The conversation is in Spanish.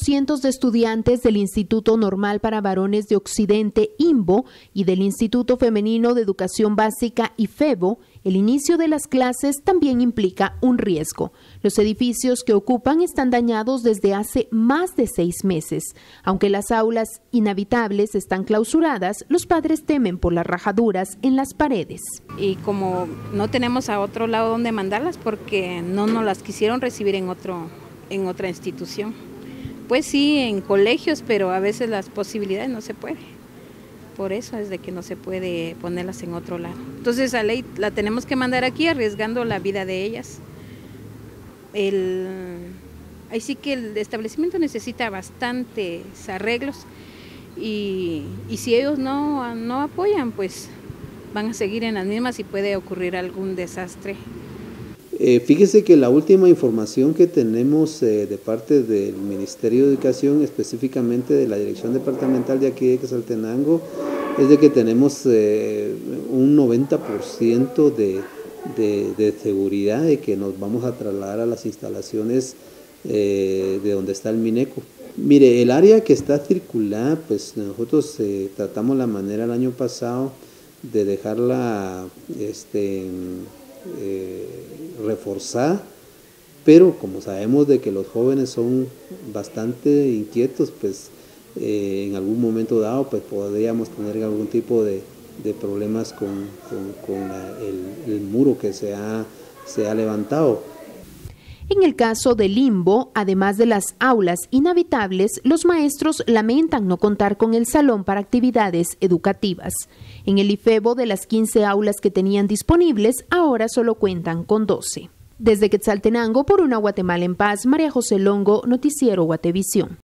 cientos de estudiantes del Instituto Normal para Varones de Occidente, INVO, y del Instituto Femenino de Educación Básica, IFEBO, el inicio de las clases también implica un riesgo. Los edificios que ocupan están dañados desde hace más de 6 meses. Aunque las aulas inhabitables están clausuradas, los padres temen por las rajaduras en las paredes. Y como no tenemos a otro lado donde mandarlas porque no nos las quisieron recibir en otra institución. Pues sí, en colegios, pero a veces las posibilidades no se puede. Por eso es de que no se puede ponerlas en otro lado. Entonces la ley la tenemos que mandar aquí arriesgando la vida de ellas. Ahí sí que el establecimiento necesita bastantes arreglos y si ellos no apoyan, pues van a seguir en las mismas y puede ocurrir algún desastre. Fíjese que la última información que tenemos de parte del Ministerio de Educación, específicamente de la Dirección Departamental de aquí de Quetzaltenango, es de que tenemos un 90% de seguridad de que nos vamos a trasladar a las instalaciones de donde está el Mineco. Mire, el área que está circulada, pues nosotros tratamos la manera el año pasado de dejarla reforzada, pero como sabemos de que los jóvenes son bastante inquietos, pues en algún momento dado pues podríamos tener algún tipo de problemas con el muro que se ha levantado. En el caso del INVO, además de las aulas inhabitables, los maestros lamentan no contar con el salón para actividades educativas. En el IFEBO, de las 15 aulas que tenían disponibles, ahora solo cuentan con 12. Desde Quetzaltenango, por una Guatemala en paz, María José Longo, Noticiero Guatevisión.